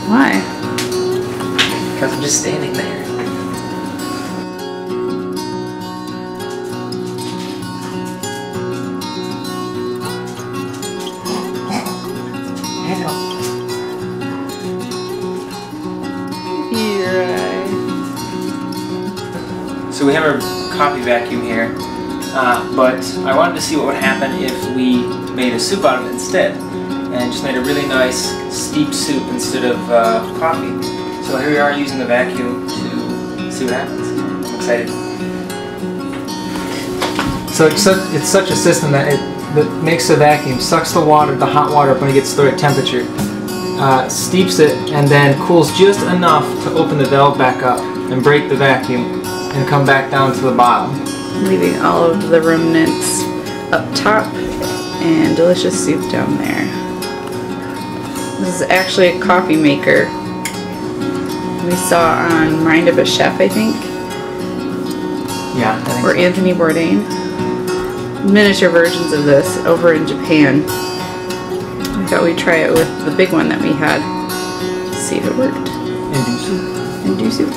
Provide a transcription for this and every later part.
Why? Because I'm just standing there. So we have our coffee vacuum here, but I wanted to see what would happen if we made a soup out of it instead, and just made a really nice steep soup instead of coffee. So here we are using the vacuum to see what happens. I'm excited. So it's such a system that that makes the vacuum, sucks the water, the hot water up when it gets to the right temperature, steeps it, and then cools just enough to open the valve back up and break the vacuum and come back down to the bottom. Leaving all of the remnants up top and delicious soup down there. This is actually a coffee maker we saw on Mind of a Chef, I think. Yeah, I think or so. Anthony Bourdain. Miniature versions of this over in Japan. I thought we'd try it with the big one that we had. See if it worked. And do soup. And do soup.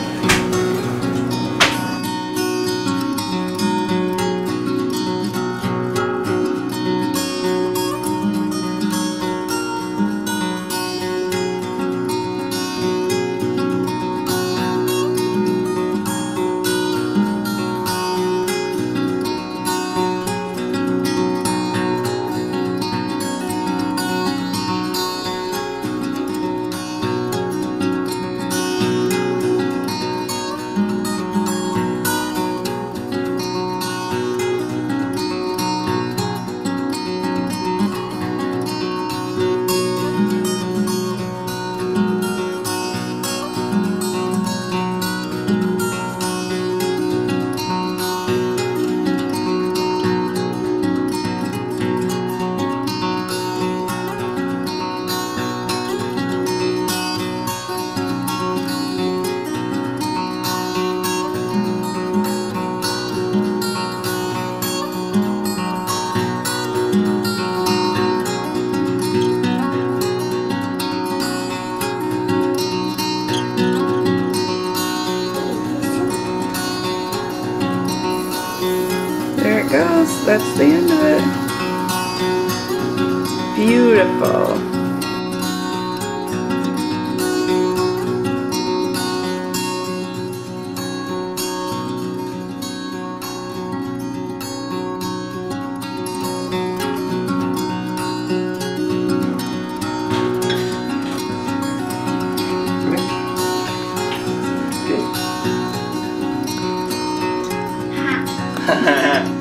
There it goes. That's the end of it. Beautiful. Good.